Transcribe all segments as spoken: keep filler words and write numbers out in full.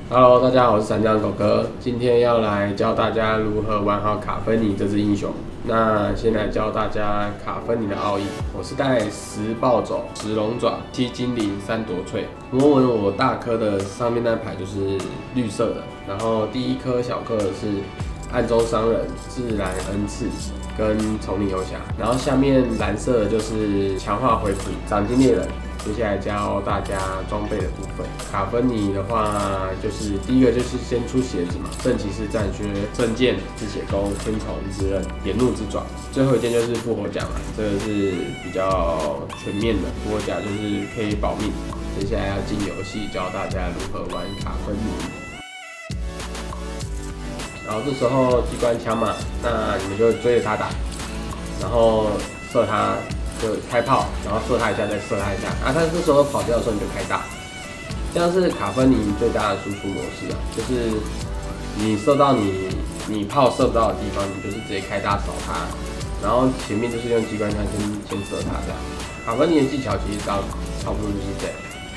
Hello， 大家好，我是闪亮狗哥，今天要来教大家如何玩好卡芬尼这只英雄。那先来教大家卡芬尼的奥义。我是带十暴走、十龙爪、七精灵、三夺萃。魔纹我大颗的上面那排就是绿色的，然后第一颗小颗的是暗中商人、自然恩赐跟丛林游侠，然后下面蓝色的就是强化回复、赏金猎人。接下来教大家装备的部分。卡芬尼的话，就是第一个就是先出鞋子嘛，圣骑士战靴、圣剑、赤血钩、天虫之刃、炎怒之爪。最后一件就是复活甲嘛，这个是比较全面的，复活甲就是可以保命。接下来要进游戏，教大家如何玩卡芬尼。然后这时候机关枪嘛，那你们就追着他打，然后射他。就开炮，然后射他一下，再射他一下啊！他这时候跑掉的时候，你就开大，这样是卡芬尼最大的输出模式啊，就是你射到你你炮射不到的地方，你就是直接开大扫他，然后前面就是用机关枪先先射他这样。卡芬尼的技巧其实差差不多就是这样。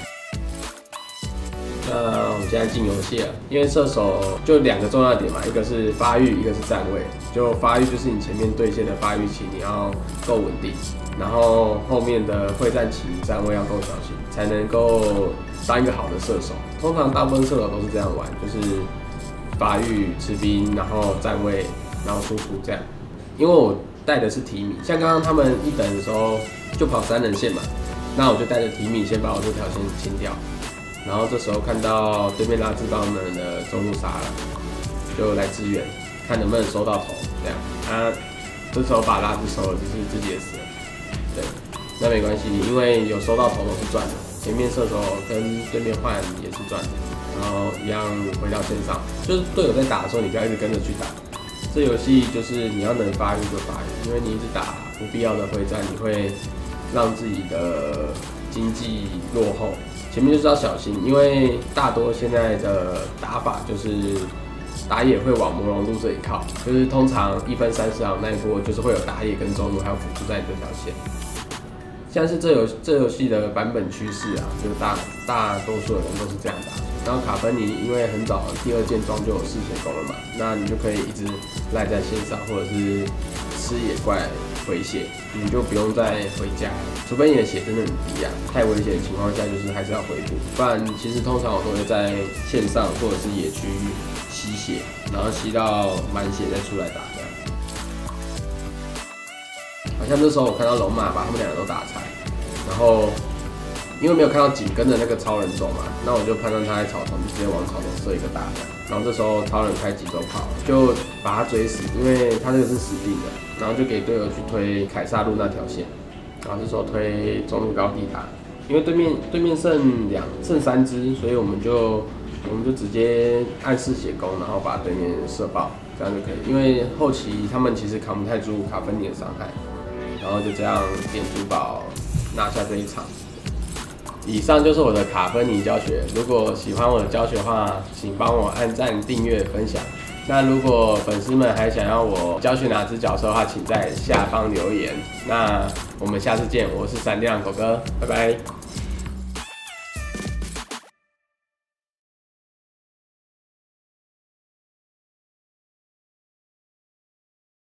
那我们现在进游戏了，因为射手就两个重要点嘛，一个是发育，一个是站位。就发育就是你前面对线的发育期你要够稳定，然后后面的会战期站位要够小心，才能够当一个好的射手。通常大部分射手都是这样玩，就是发育、吃兵，然后站位，然后输出这样。因为我带的是提米，像刚刚他们一等的时候就跑三人线嘛，那我就带着提米先把我这条线清掉。然后这时候看到对面拉兹把我们的中路杀了，就来支援，看能不能收到头。这样，他、啊、这时候把拉兹收了，就是自己也死了。对，那没关系，因为有收到头都是赚的。前面射手跟对面换也是赚的，然后一样回到线上，就是队友在打的时候，你不要一直跟着去打。这游戏就是你要能发育就发育，因为你一直打不必要的会战，你会让自己的经济落后。前面就是要小心，因为大多现在的打法就是打野会往魔龙路这里靠，就是通常一分三十行那一波就是会有打野跟中路还有辅助在这条线。像是这游这游戏的版本趋势啊，就是大大多数的人都是这样打。然后卡芬尼因为很早第二件装就有嗜血功了嘛，那你就可以一直赖在线上，或者是吃野怪回血，你就不用再回家了，除非你的血真的很低啊，太危险的情况下就是还是要回补，不然其实通常我都会在线上或者是野区吸血，然后吸到满血再出来打这样。好像这时候我看到龙马把他们两个都打残，然后因为没有看到紧跟着那个超人走嘛，那我就判断他在草丛，就直接往草丛射一个大的。然后这时候超人开急走跑，就把他追死，因为他这个是死定的。然后就给队友去推凯撒路那条线，然后这时候推中路高地塔，因为对面对面剩两剩三只，所以我们就我们就直接按嗜血攻，然后把对面射爆，这样就可以。因为后期他们其实扛不太住卡芬尼的伤害，然后就这样点主堡拿下这一场。以上就是我的卡芬尼教学，如果喜欢我的教学的话，请帮我按赞、订阅、分享。那如果粉丝们还想要我教学哪只角色的话，请在下方留言。那我们下次见，我是闪亮狗哥，拜拜。